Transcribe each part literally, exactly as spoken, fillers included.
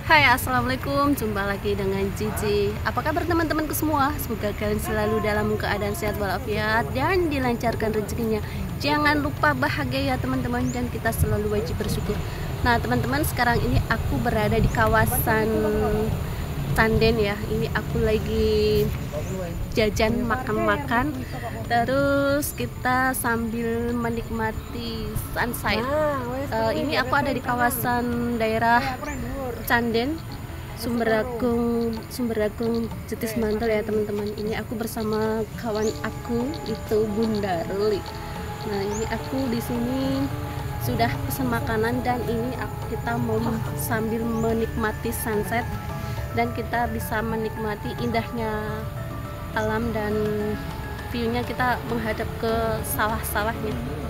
Hai, assalamualaikum. Jumpa lagi dengan Cici. Apa kabar teman-temanku semua? Semoga kalian selalu dalam keadaan sehat walafiat dan dilancarkan rezekinya. Jangan lupa bahagia ya teman-teman, dan kita selalu wajib bersyukur. Nah teman-teman, sekarang ini aku berada di kawasan Canden ya. Ini aku lagi jajan makan-makan. Terus kita sambil menikmati sunset. Uh, ini aku ada di kawasan daerah Canden, Sumberagung, Sumberagung Jetis Mantel ya teman-teman. Ini aku bersama kawan aku itu Bunda Ruli. Nah ini aku di sini sudah pesan makanan, dan ini aku, kita mau sambil menikmati sunset, dan kita bisa menikmati indahnya alam dan view-nya, kita menghadap ke sawah-sawahnya.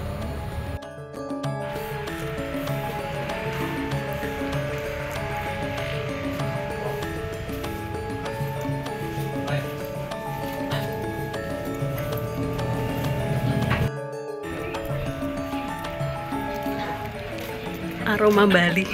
Aroma Bali.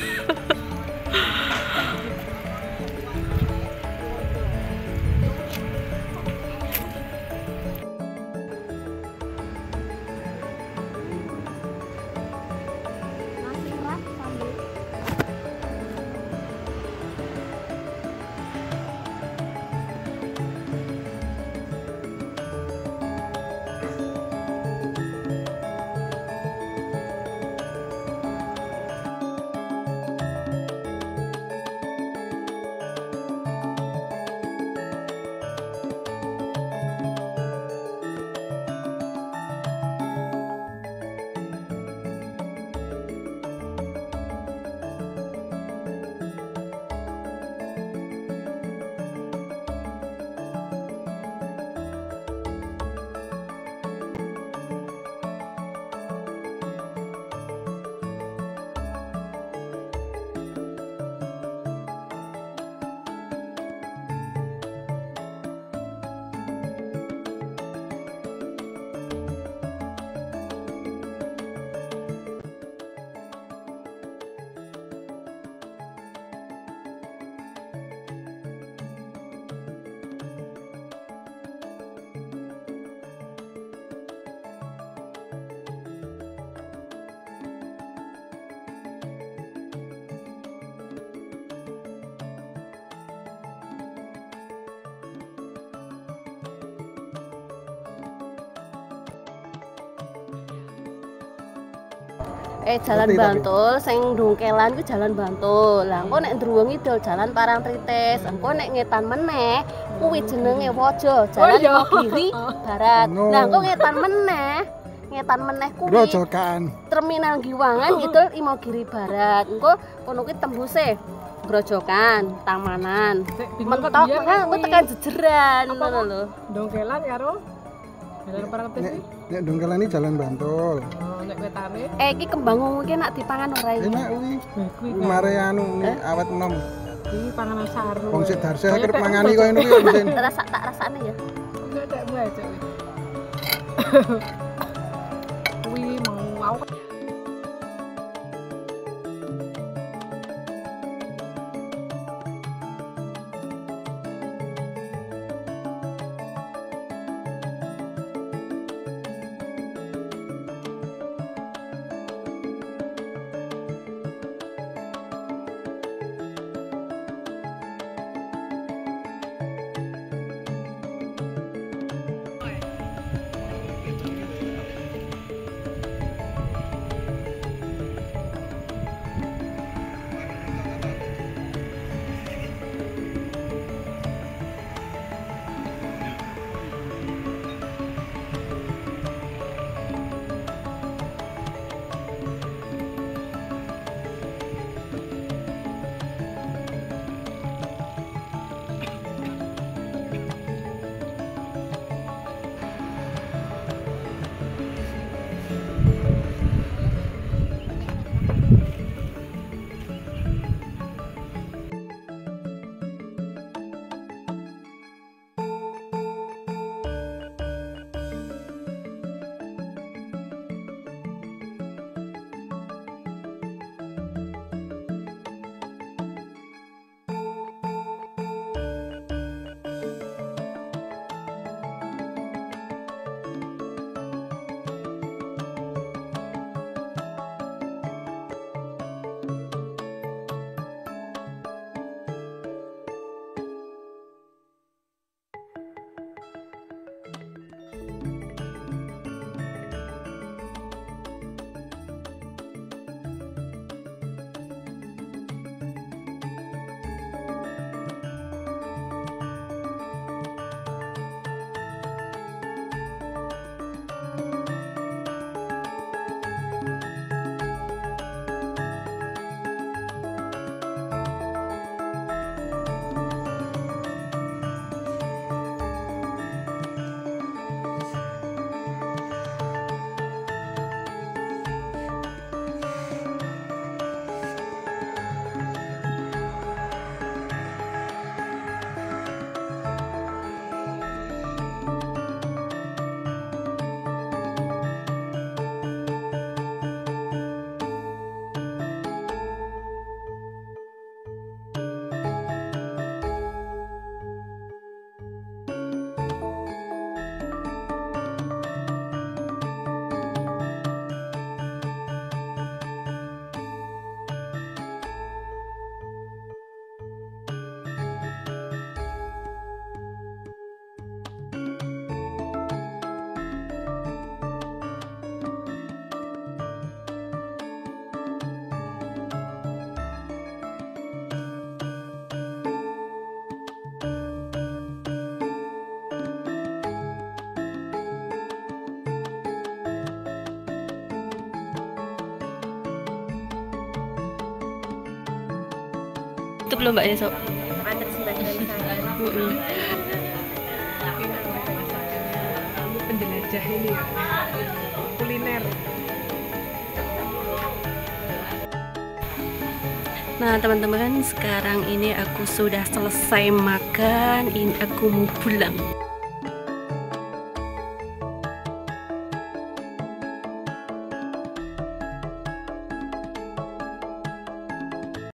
Eh jalan Bantul, sing Dongkelan ku jalan Bantul. Lah engko nek Druwung Idul jalan Parangtritis. Engko nek ngetan meneh kuwi jenenge Wojo, jalan Imogiri Barat. Nah engko ngetan meneh, ngetan meneh kuwi Grojogan. Terminal Giwangan Idul Imogiri Barat. Engko kono kuwi tembuse Grojogan, Tamanan. Mentok kan engko tekan jejeran ngono lho. Dongkelan karo jalan Parangtritis. Nek Dongkelan ini jalan Bantul. Oh, nek wetane. Eh iki kembang ungu ki nak dipangan ora iki? Enak kuwi. Kuwi Mare anu ni awet enom. iki panganan saru. Wong sik darse kerep mangani koyo ngono kuwi mesti. Rasa tak rasane ya. Enggak tak baca. Kuwi mau aku YouTube loh Mbak ya, Sok. Padat sebagai saya. Mm-mm. Kamu penjelajah ini ya. Kuliner. Nah teman-teman, sekarang ini aku sudah selesai makan, ini aku mau pulang.